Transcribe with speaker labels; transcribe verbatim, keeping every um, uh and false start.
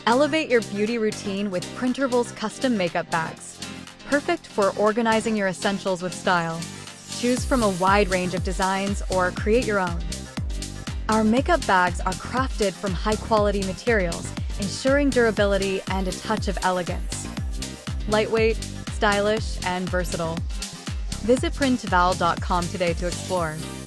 Speaker 1: Elevate your beauty routine with Printerval's custom makeup bags. Perfect for organizing your essentials with style. Choose from a wide range of designs or create your own. Our makeup bags are crafted from high-quality materials, ensuring durability and a touch of elegance. Lightweight, stylish, and versatile. Visit Printerval dot com today to explore.